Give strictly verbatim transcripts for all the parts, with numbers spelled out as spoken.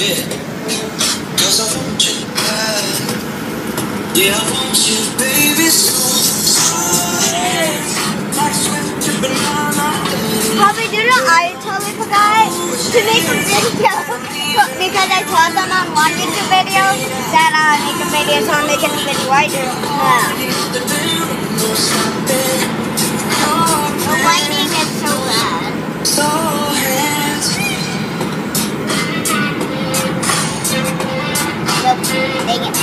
Yeah, cause I want you bad. Yeah, I want you, baby, so Probably did it. I totally forgot to make a video because I saw them on one YouTube video that uh, make a video, so I'm making a video. I do. Yeah. The lightning is so bad. Nope, dang it.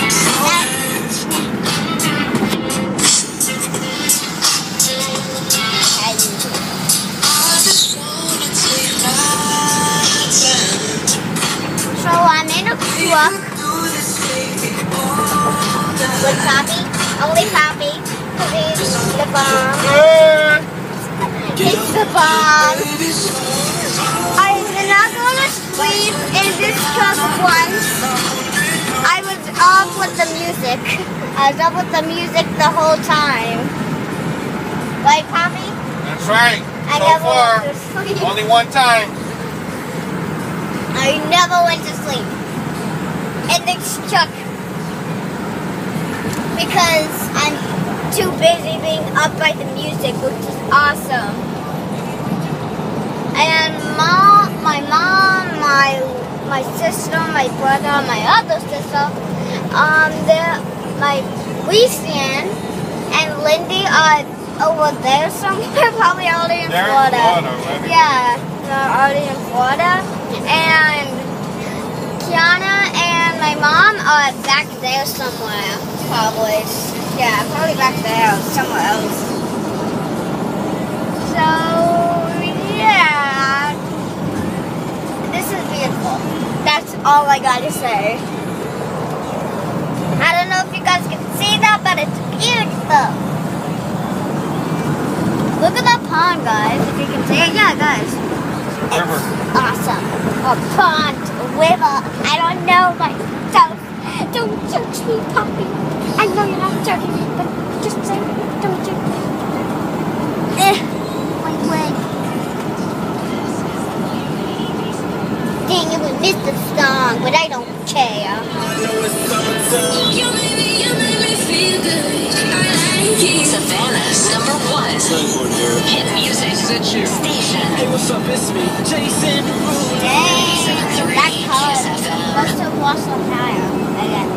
So I'm in a truck with Poppy, only Poppy, because he's the bomb. He's the bomb. I'm not going to sleep in this truck once. I was up with the music. I was up with the music the whole time. Right, Poppy? That's right. I so never far, went to sleep. only one time. I never went to sleep in this truck because I'm too busy being up by the music, which is awesome. And mom, my mom, my my sister, my brother, my other sister, um, they're my Lucian and Lindy are over there somewhere, probably already in They're Florida. in Florida, yeah, they're already in Florida. And Kiana and my mom are back there somewhere, probably. Yeah, probably back there, somewhere else. So, yeah. This is beautiful. That's all I gotta say. I don't know if you guys can see that, but it's beautiful. Look at that pond, guys, if you can see it. Yeah, guys. River. It's awesome. A pond, a river. I don't know myself. Don't judge me, Poppy. I know you're not judging me, but just say, don't judge me. Eh. Wait, wait. Dang it, we missed the song, but I don't care. You made me, you made me feel good. I like it. Savannah's number one hit music station. Hey, what's up? It's me, Jason. Dang, that color must have lost some tire again.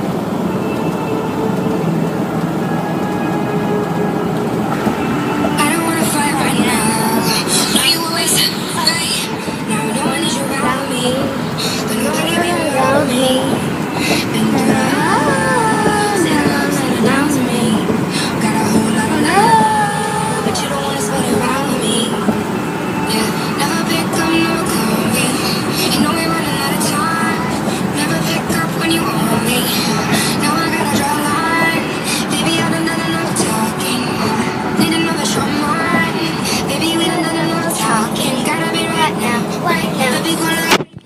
I don't wanna fight right now. Know you always right. Now no one is around me, but nobody really around me. And love, that love settle down to me. Got a whole lot of love, but you don't wanna spend it around with me. Yeah, never pick up, never call me. You know we're running out of time. Never pick up when you want me. Now I gotta draw a line. Baby, I done done enough talking. Need another short mind. Baby, we done done enough talking. Gotta be right now, right now. Never be gonna let me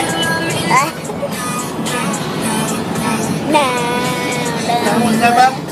Now, now. Never.